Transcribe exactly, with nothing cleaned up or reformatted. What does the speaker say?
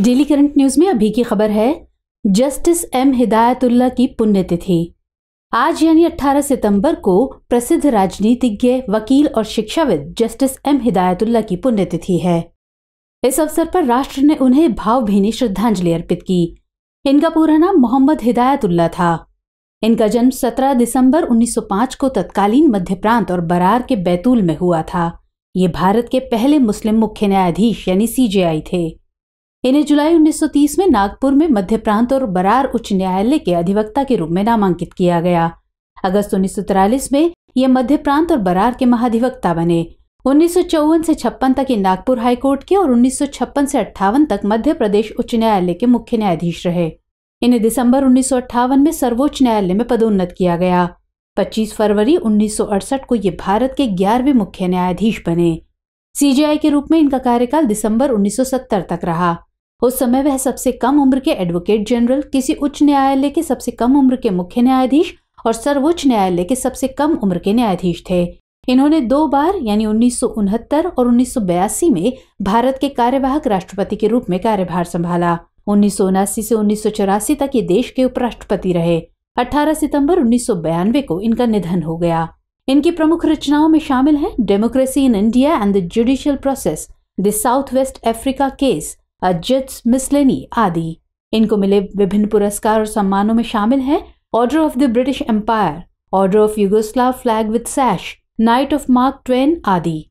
Daily current news में अभी की खबर है, जस्टिस एम हिदायतुल्लाह की पुण्यतिथि। आज यानी अठारह सितंबर को प्रसिद्ध राजनीतिज्ञ, वकील और शिक्षाविद जस्टिस एम हिदायतुल्लाह की पुण्यतिथि है। इस अवसर पर राष्ट्र ने उन्हें भावभीनी श्रद्धांजलि अर्पित की। इनका पूरा नाम मोहम्मद हिदायतुल्लाह था। इनका जन्म सत्रह दिसंबर उन्नीस सौ पाँच को तत्कालीन मध्य प्रांत और बरार के बैतूल में हुआ था। ये भारत के पहले मुस्लिम मुख्य न्यायाधीश यानी सीजेआई थे। इन्हें जुलाई उन्नीस सौ तीस में नागपुर में मध्य प्रांत और बरार उच्च न्यायालय के अधिवक्ता के रूप में नामांकित किया गया। अगस्त उन्नीस सौ तिरालीस में ये मध्य प्रांत और बरार के महाधिवक्ता बने। उन्नीस सौ चौवन से छप्पन तक ये नागपुर हाईकोर्ट के और उन्नीस सौ छप्पन से अट्ठावन तक मध्य प्रदेश उच्च न्यायालय के मुख्य न्यायाधीश रहे। इन्हें दिसंबर उन्नीस सौ अट्ठावन में सर्वोच्च न्यायालय में पदोन्नत किया गया। पच्चीस फरवरी उन्नीस सौ अड़सठ को ये भारत के ग्यारहवें मुख्य न्यायाधीश बने। सीजेआई के रूप में इनका कार्यकाल दिसंबर उन्नीस सौ सत्तर तक रहा। उस समय वह सबसे कम उम्र के एडवोकेट जनरल, किसी उच्च न्यायालय के सबसे कम उम्र के मुख्य न्यायाधीश और सर्वोच्च न्यायालय के सबसे कम उम्र के न्यायाधीश थे। इन्होंने दो बार यानी उन्नीस सौ उनहत्तर और उन्नीस सौ बयासी में भारत के कार्यवाहक राष्ट्रपति के रूप में कार्यभार संभाला। उन्नीस सौ उनासी से उन्नीस सौ चौरासी तक ये देश के उपराष्ट्रपति रहे। अठारह सितंबर उन्नीस सौ बयानवे को इनका निधन हो गया। इनकी प्रमुख रचनाओं में शामिल हैं democracy in India and the judicial process, the south west Africa case, a जज मिसलेनी आदि। इनको मिले विभिन्न पुरस्कार और सम्मानों में शामिल हैं order of the British empire, order of Yugoslav flag with sash, knight of Mark Twain आदि।